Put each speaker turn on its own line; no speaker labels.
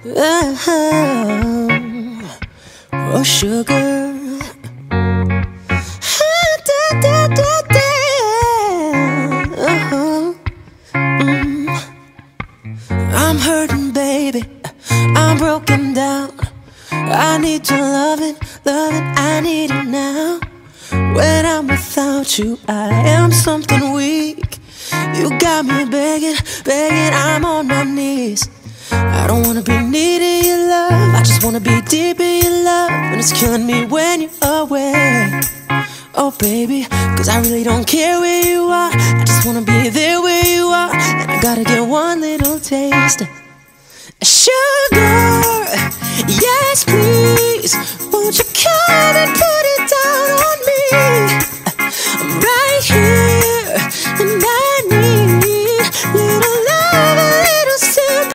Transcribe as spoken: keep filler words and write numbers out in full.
Oh, oh sugar. Ah, da, da, da, da. Uh-huh. Mm. I'm hurting, baby. I'm broken down. I need your loving, loving. I need it now. When I'm without you, I am something weak. You got me begging, begging. I'm on my knees. I don't wanna be needing your love. I just wanna be deep in your love. And it's killing me when you're away. Oh baby, cause I really don't care where you are. I just wanna be there where you are. And I gotta get one little taste. Sugar, yes please. Won't you come and put it down on me? I'm right here, and I need little